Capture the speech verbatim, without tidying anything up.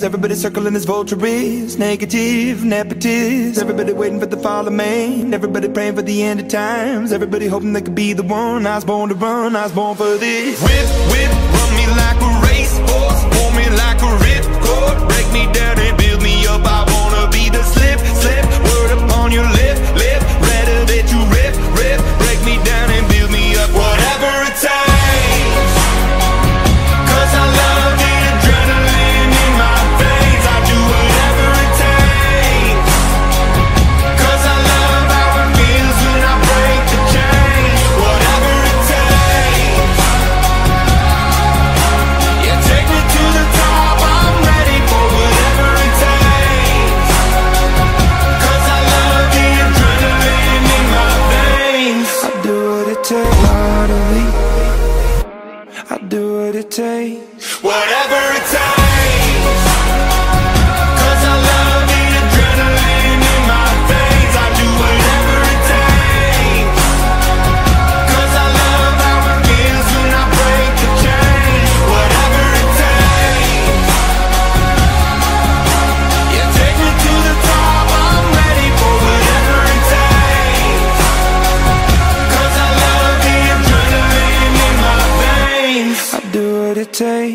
Everybody circling as vultures, negative, nepotist. Everybody waiting for the fall of man. Everybody praying for the end of times. Everybody hoping they could be the one. I was born to run, I was born for this. Whip, whip, run me like a racehorse, pull me like a ripcord, break me down and build me up. I wanna be the slip, slip, word upon your lip, lip, rather that you rip, rip, break me down and build me up. Whatever it takes, 'cause I love the adrenaline in my veins. I do whatever it takes, 'cause I love how it feels when I break the chains. Whatever it takes, yeah, take me to the top. I'm ready for whatever it takes, 'cause I love the adrenaline in my veins. I do what it takes, heartily. I do what it takes, whatever it takes, 'cause I love the adrenaline in my veins. I do whatever it takes, 'cause I love how it feels when I break the chains. Whatever it takes, yeah, take me to the top. I'm ready for whatever it takes, 'cause I love the adrenaline in my veins. I do what it takes.